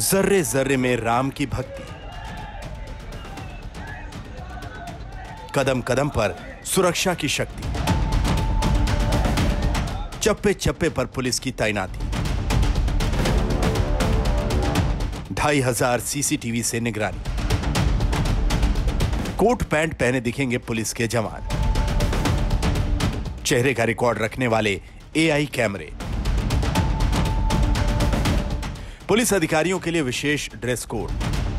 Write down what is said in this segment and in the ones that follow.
जर्रे जर्रे में राम की भक्ति, कदम कदम पर सुरक्षा की शक्ति, चप्पे चप्पे पर पुलिस की तैनाती, 2500 सीसीटीवी से निगरानी, कोट पैंट पहने दिखेंगे पुलिस के जवान, चेहरे का रिकॉर्ड रखने वाले एआई कैमरे, पुलिस अधिकारियों के लिए विशेष ड्रेस कोड।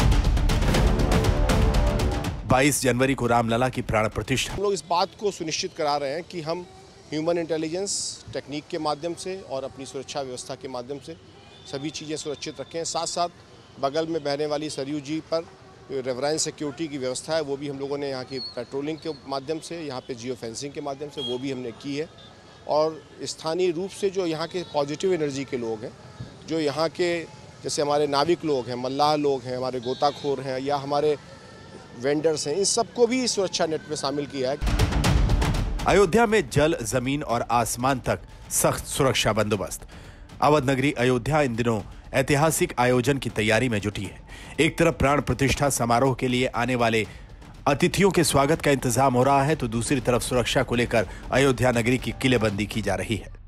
22 जनवरी को रामलला की प्राण प्रतिष्ठा। हम लोग इस बात को सुनिश्चित करा रहे हैं कि हम ह्यूमन इंटेलिजेंस टेक्निक के माध्यम से और अपनी सुरक्षा व्यवस्था के माध्यम से सभी चीज़ें सुरक्षित रखें। साथ साथ बगल में बहने वाली सरयू जी पर रेवरेंस सिक्योरिटी की व्यवस्था है, वो भी हम लोगों ने यहाँ की पेट्रोलिंग के माध्यम से, यहाँ पे जियो फेंसिंग के माध्यम से वो भी हमने की है। और स्थानीय रूप से जो यहाँ के पॉजिटिव एनर्जी के लोग हैं, जो यहाँ के जैसे हमारे नाविक लोग हैं, मल्लाह लोग हैं, हमारे गोताखोर हैं या हमारे वेंडर्स हैं, इन सबको भी इस सुरक्षा नेट में शामिल किया है। अयोध्या में जल, जमीन और आसमान तक सख्त सुरक्षा बंदोबस्त। अवध नगरी अयोध्या इन दिनों ऐतिहासिक आयोजन की तैयारी में जुटी है। एक तरफ प्राण प्रतिष्ठा समारोह के लिए आने वाले अतिथियों के स्वागत का इंतजाम हो रहा है, तो दूसरी तरफ सुरक्षा को लेकर अयोध्या नगरी की किलेबंदी की जा रही है।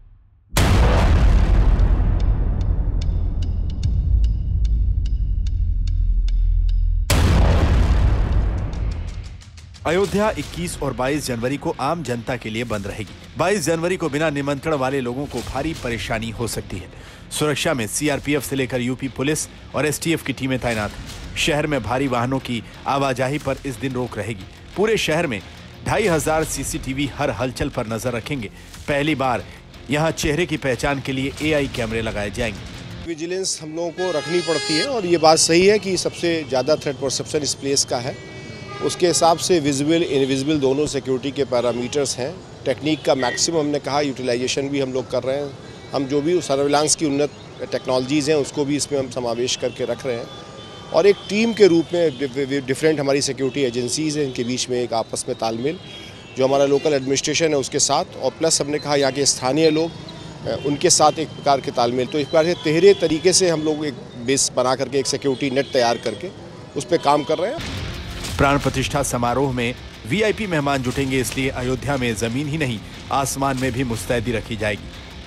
अयोध्या 21 और 22 जनवरी को आम जनता के लिए बंद रहेगी। 22 जनवरी को बिना निमंत्रण वाले लोगों को भारी परेशानी हो सकती है। सुरक्षा में सीआरपीएफ से लेकर यूपी पुलिस और एसटीएफ की टीमें तैनात हैं। शहर में भारी वाहनों की आवाजाही पर इस दिन रोक रहेगी। पूरे शहर में 2500 सीसीटीवी हर हलचल पर नजर रखेंगे। पहली बार यहाँ चेहरे की पहचान के लिए एआई कैमरे लगाए जाएंगे। विजिलेंस हम लोगों को रखनी पड़ती है और ये बात सही है कि सबसे ज़्यादा थ्रेट परसेप्शन इस प्लेस का है। उसके हिसाब से विजिबल इनविजिबल दोनों सिक्योरिटी के पैरामीटर्स हैं। टेक्निक का मैक्सिमम हमने कहा यूटिलाइजेशन भी हम लोग कर रहे हैं। हम जो भी सर्विलांस की उन्नत टेक्नोलॉजीज़ हैं उसको भी इसमें हम समावेश करके रख रहे हैं। और एक टीम के रूप में डिफरेंट हमारी सिक्योरिटी एजेंसीज़ हैं, इनके बीच में एक आपस में तालमेल जो हमारा लोकल एडमिनिस्ट्रेशन है उसके साथ, और प्लस हमने कहा यहाँ के स्थानीय लोग उनके साथ एक प्रकार के तालमेल। तो एक प्रकार से तिहरे तरीके से हम लोग एक बेस बना करके एक सिक्योरिटी नेट तैयार करके उस पर काम कर रहे हैं। प्राण प्रतिष्ठा समारोह में वीआईपी मेहमान जुटेंगे, इसलिए अयोध्या में जमीन ही नहीं आसमान में भी मुस्तैदी रखी जाएगी।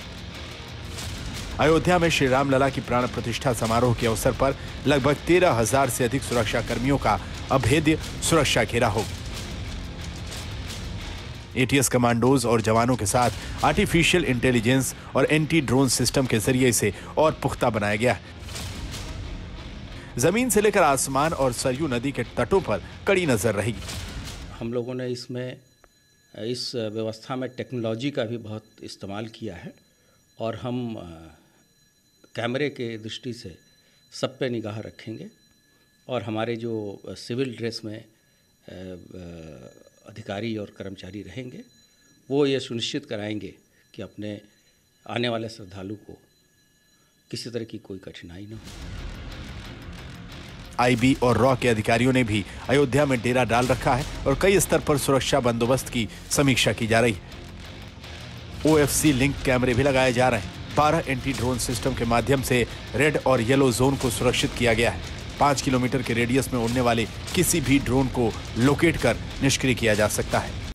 अयोध्या में श्री रामलला की प्राण प्रतिष्ठा समारोह के अवसर पर लगभग 13,000 से अधिक सुरक्षा कर्मियों का अभेद्य सुरक्षा घेरा होगा। एटीएस कमांडोज और जवानों के साथ आर्टिफिशियल इंटेलिजेंस और एंटी ड्रोन सिस्टम के जरिए इसे और पुख्ता बनाया गया है। जमीन से लेकर आसमान और सरयू नदी के तटों पर कड़ी नजर रहेगी। हम लोगों ने इसमें इस व्यवस्था में टेक्नोलॉजी का भी बहुत इस्तेमाल किया है और हम कैमरे के दृष्टि से सब पे निगाह रखेंगे और हमारे जो सिविल ड्रेस में अधिकारी और कर्मचारी रहेंगे वो ये सुनिश्चित कराएंगे कि अपने आने वाले श्रद्धालु को किसी तरह की कोई कठिनाई न हो। आईबी और रॉ के अधिकारियों ने भी अयोध्या में डेरा डाल रखा है और कई स्तर पर सुरक्षा बंदोबस्त की समीक्षा की जा रही है। ओएफसी लिंक कैमरे भी लगाए जा रहे हैं। 12 एंटी ड्रोन सिस्टम के माध्यम से रेड और येलो जोन को सुरक्षित किया गया है। 5 किलोमीटर के रेडियस में उड़ने वाले किसी भी ड्रोन को लोकेट कर निष्क्रिय किया जा सकता है।